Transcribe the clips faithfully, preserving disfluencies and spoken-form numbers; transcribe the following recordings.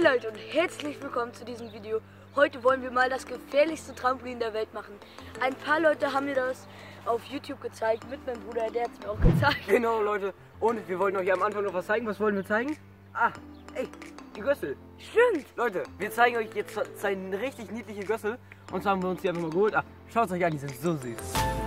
Leute und herzlich willkommen zu diesem Video. Heute wollen wir mal das gefährlichste Trampolin der Welt machen. Ein paar Leute haben mir das auf YouTube gezeigt, mit meinem Bruder, der hat es mir auch gezeigt. Genau Leute, und wir wollten euch am Anfang noch was zeigen. Was wollen wir zeigen? Ah, ey, die Gössel. Stimmt. Leute, wir zeigen euch jetzt zwei richtig niedliche Gössel. Und zwar haben wir uns die einfach mal geholt. Ah, schaut es euch an, die sind so süß.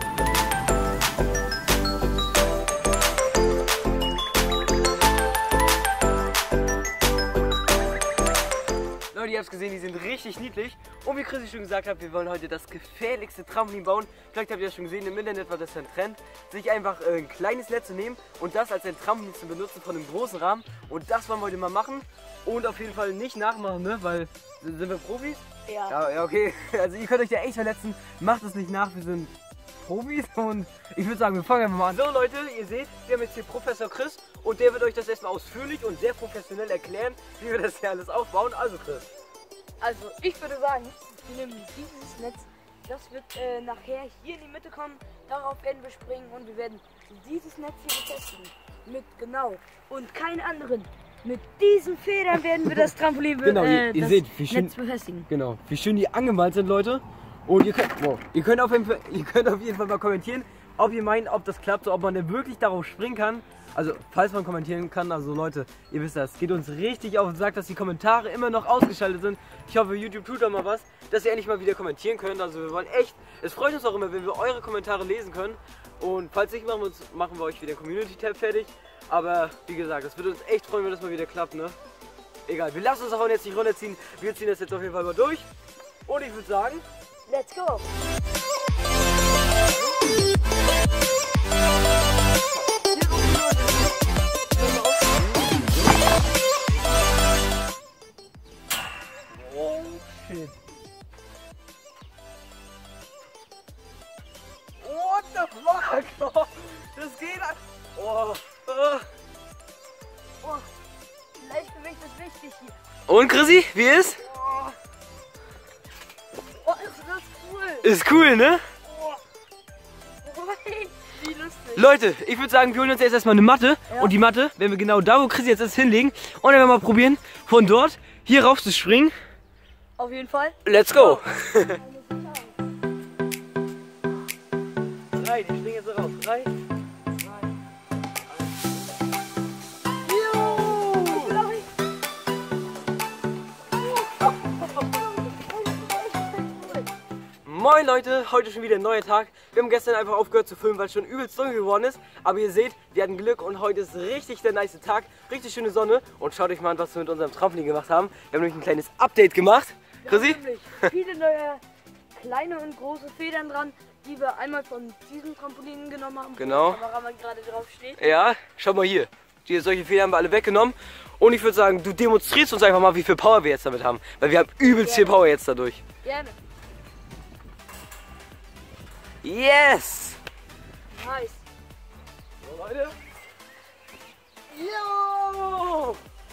Leute, ihr habt es gesehen, die sind richtig niedlich. Und wie Chrissy schon gesagt hat, wir wollen heute das gefährlichste Trampolin bauen. Vielleicht habt ihr das schon gesehen, im Internet war das ein Trend, sich einfach äh, ein kleines Netz zu nehmen und das als ein Trampolin zu benutzen von einem großen Rahmen. Und das wollen wir heute mal machen. Und auf jeden Fall nicht nachmachen, ne? Weil, sind wir Profis? Ja. Ja, ja, okay. Also ihr könnt euch ja echt verletzen. Macht es nicht nach, wir sind Profis. Und ich würde sagen, wir fangen einfach mal an. So Leute, ihr seht, wir haben jetzt hier Professor Chris. Und der wird euch das erstmal ausführlich und sehr professionell erklären, wie wir das hier alles aufbauen. Also Chris. Also ich würde sagen, wir nehmen dieses Netz, das wird äh, nachher hier in die Mitte kommen, darauf werden wir springen und wir werden dieses Netz hier befestigen. Mit genau und keine anderen. Mit diesen Federn werden wir das Trampolin be Genau, äh, ihr, ihr das seht, wie schön, Netz befestigen. genau, wie schön die angemalt sind, Leute. Und ihr könnt, wow, ihr könnt, auf jeden Fall, ihr könnt auf jeden Fall mal kommentieren, ob ihr meint, ob das klappt, so, ob man denn wirklich darauf springen kann. Also, falls man kommentieren kann, also Leute, ihr wisst das, geht uns richtig auf und sagt, dass die Kommentare immer noch ausgeschaltet sind. Ich hoffe, YouTube tut da mal was, dass ihr endlich mal wieder kommentieren könnt. Also wir wollen echt, es freut uns auch immer, wenn wir eure Kommentare lesen können. Und falls nicht, machen wir, uns, machen wir euch wieder Community-Tab fertig. Aber wie gesagt, es würde uns echt freuen, wenn das mal wieder klappt, ne? Egal, wir lassen uns davon jetzt nicht runterziehen. Wir ziehen das jetzt auf jeden Fall mal durch. Und ich würde sagen, let's go! oh shit. What the fuck? Das geht an. Oh. Oh, Leichtgewicht ist wichtig hier. Und Chrissy, wie ist? Oh, oh ist das cool. Ist cool, ne? Oh. Oh, wie lustig. Leute, ich würde sagen, wir holen uns jetzt erstmal eine Matte. Ja. Und die Matte werden wir genau da, wo Chrissy jetzt ist, hinlegen. Und dann werden wir mal probieren, von dort hier rauf zu springen. Auf jeden Fall. Let's go! Drei, die springen jetzt so raus. Drei, zwei, Moin Leute, heute schon wieder ein neuer Tag. Wir haben gestern einfach aufgehört zu filmen, weil es schon übelst dunkel geworden ist. Aber ihr seht, wir hatten Glück und heute ist richtig der nice Tag. Richtig schöne Sonne. Und schaut euch mal an, was wir mit unserem Trampolin gemacht haben. Wir haben nämlich ein kleines Update gemacht. Chrissy? Viele neue kleine und große Federn dran, die wir einmal von diesem Trampolin genommen haben. Genau. Wo der Kameramann gerade drauf steht. Ja, schau mal hier. Die, solche Federn haben wir alle weggenommen. Und ich würde sagen, du demonstrierst uns einfach mal, wie viel Power wir jetzt damit haben. Weil wir haben übelst viel Power jetzt dadurch. Gerne. Yes! Nice. So, Leute. Yo!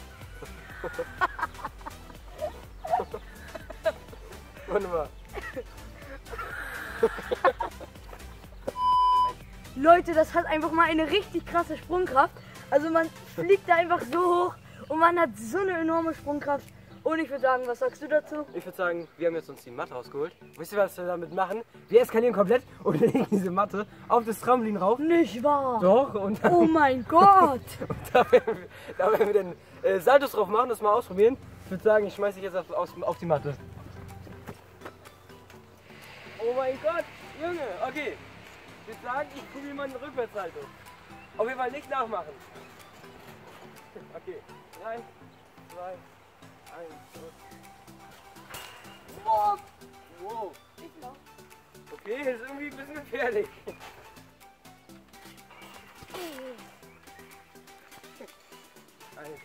Warte mal. Leute, das hat einfach mal eine richtig krasse Sprungkraft. Also man fliegt da einfach so hoch und man hat so eine enorme Sprungkraft. Und ich würde sagen, was sagst du dazu? Ich würde sagen, wir haben jetzt uns die Matte rausgeholt. Wisst ihr, was wir damit machen? Wir eskalieren komplett und legen diese Matte auf das Trampolin rauf. Nicht wahr? Doch, und dann, Oh mein Gott! und da werden wir, da werden wir dann äh, Saltos drauf machen, das mal ausprobieren. Ich würde sagen, ich schmeiße dich jetzt auf, auf, auf die Matte. Oh mein Gott, Junge, okay. Ich würde sagen, ich probiere mal einen Rückwärtssalto. Auf jeden Fall nicht nachmachen. Okay, drei, zwei, eins. Wow. Wow. Okay, das ist irgendwie ein bisschen gefährlich. Eins.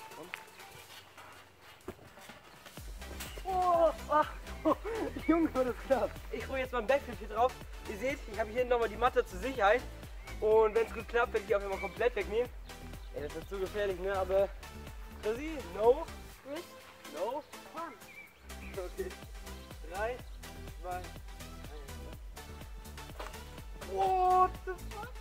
Oh, ach, oh, Junge, das klappt. Ich hole jetzt mal einen Backflip hier drauf. Ihr seht, ich habe hier nochmal die Matte zur Sicherheit. Und wenn es gut klappt, werde ich auch immer komplett wegnehmen. Ey, das wird zu gefährlich, ne? Aber Chrissy, no. Chris? No. Mann. Okay. Drei, zwei, eins. What the fuck?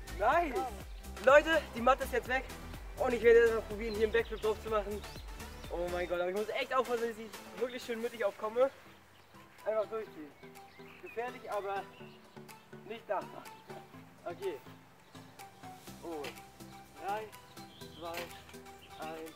Nice! Leute, die Matte ist jetzt weg. Und ich werde jetzt mal probieren, hier einen Backflip drauf zu machen. Oh mein Gott, aber ich muss echt aufpassen, dass ich wirklich schön mittig aufkomme. Einfach durchziehen. Gefährlich, aber nicht da. Okay. Oh. Drei, zwei, eins.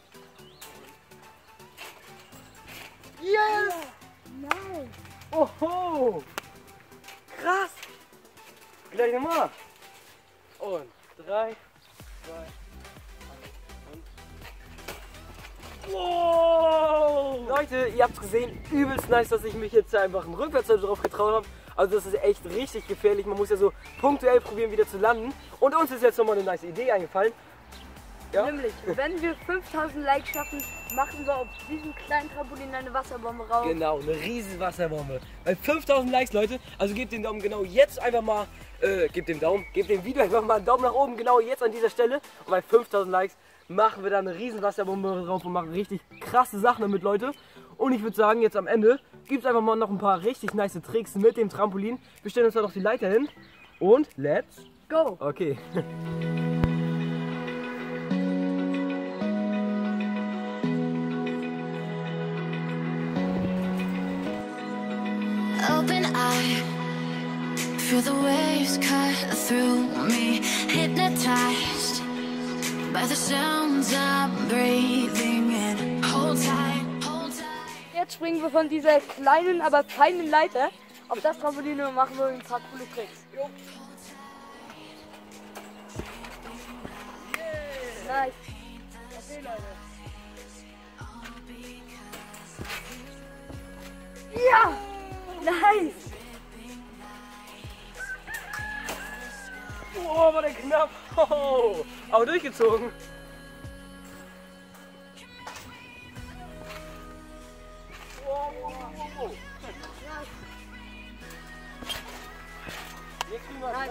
Yes! Nein. Oho! Krass! Gleich nochmal. Und drei, zwei, eins und. Wow! Leute, ihr habt gesehen, übelst nice, dass ich mich jetzt einfach einen Rückwärts drauf getraut habe. Also das ist echt richtig gefährlich. Man muss ja so punktuell probieren, wieder zu landen. Und uns ist jetzt nochmal eine nice Idee eingefallen. Ja? Nämlich, wenn wir fünftausend Likes schaffen, machen wir auf diesem kleinen Trampolin eine Wasserbombe raus. Genau, eine riesen Wasserbombe. Bei fünftausend Likes, Leute, also gebt den Daumen genau jetzt einfach mal, äh, gebt dem Daumen, gebt dem Video einfach mal einen Daumen nach oben, genau jetzt an dieser Stelle. Und bei fünftausend Likes machen wir da eine riesen Wasserbombe drauf und machen richtig krasse Sachen damit, Leute. Und ich würde sagen, jetzt am Ende gibt es einfach mal noch ein paar richtig nice Tricks mit dem Trampolin. Wir stellen uns da noch die Leiter hin und let's go! Okay. Open eye, feel the waves cut through me, hypnotized by the sounds I'm breathing in. Hold tight, hold tight. Jetzt springen wir von dieser kleinen, aber feinen Leiter auf das Trampolin und machen wir ein paar coole Tricks. Jo. Nice. Okay, Leute. Ja! Nice! Oh, war der knapp. Oh, aber durchgezogen. Wow, wow, wow, wow. Jetzt kriegen wir Nice.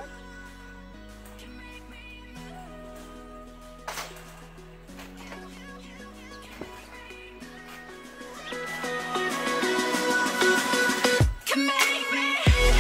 Can make me.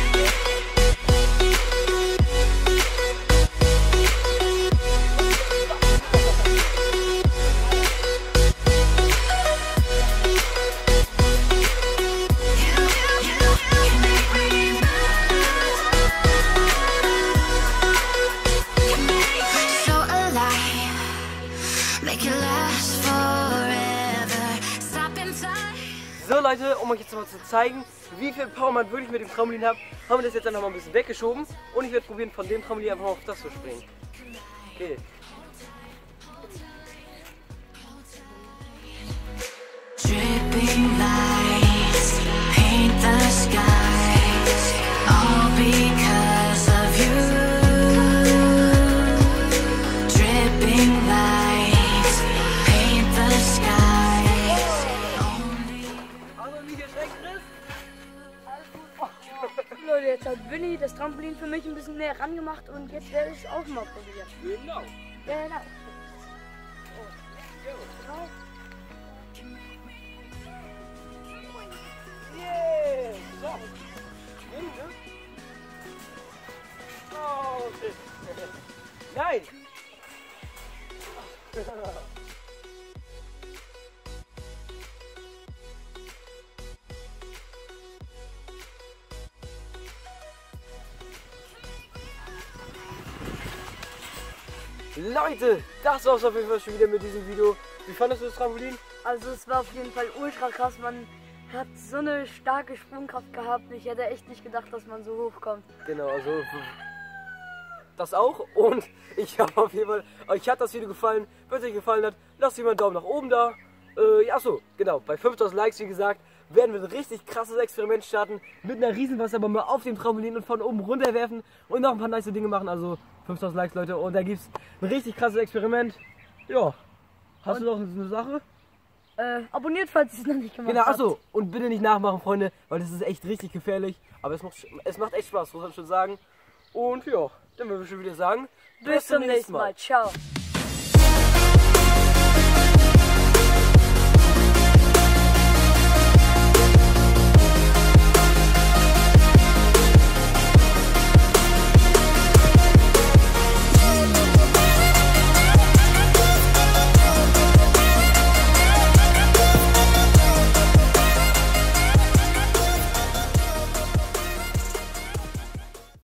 So alive, make it last forever. Stop in time. So Leute, um euch jetzt mal zu zeigen, wie viel Power man wirklich mit dem Trampolin hat, haben wir das jetzt einfach mal ein bisschen weggeschoben und ich werde probieren, von dem Trampolin einfach mal auf das zu springen. Okay. Dripping lights paint the skies, all because of you. Dripping lights paint the skies. Aber wie geschreckt ist? Leute, jetzt hat Winnie das Trampolin für mich ein bisschen näher ran gemacht und jetzt werde ich es auch mal probieren. Genau. Genau. Oh, yeah. So. Schwingen, ne? Oh, shit. Nein! Leute, das war's auf jeden Fall schon wieder mit diesem Video. Wie fandest du das Trampolin? Also es war auf jeden Fall ultra krass. Man hat so eine starke Sprungkraft gehabt. Ich hätte echt nicht gedacht, dass man so hoch kommt. Genau, also das auch. Und ich habe auf jeden Fall, euch hat das Video gefallen. Wenn es euch gefallen hat, lasst mir einen Daumen nach oben da. Äh, ja, so, genau, bei fünftausend Likes, wie gesagt, werden wir ein richtig krasses Experiment starten. Mit einer riesen Wasserbombe auf dem Trampolin und von oben runterwerfen. Und noch ein paar nice Dinge machen. Also fünftausend Likes, Leute. Und da gibt es ein richtig krasses Experiment. Ja. Hast du noch eine Sache? Äh, abonniert, falls ihr es noch nicht gemacht Genau, habt. achso. Und bitte nicht nachmachen, Freunde, weil das ist echt richtig gefährlich. Aber es macht, es macht echt Spaß, muss man schon sagen. Und ja, dann würden wir schon wieder sagen, Bis zum nächsten Mal. Ciao.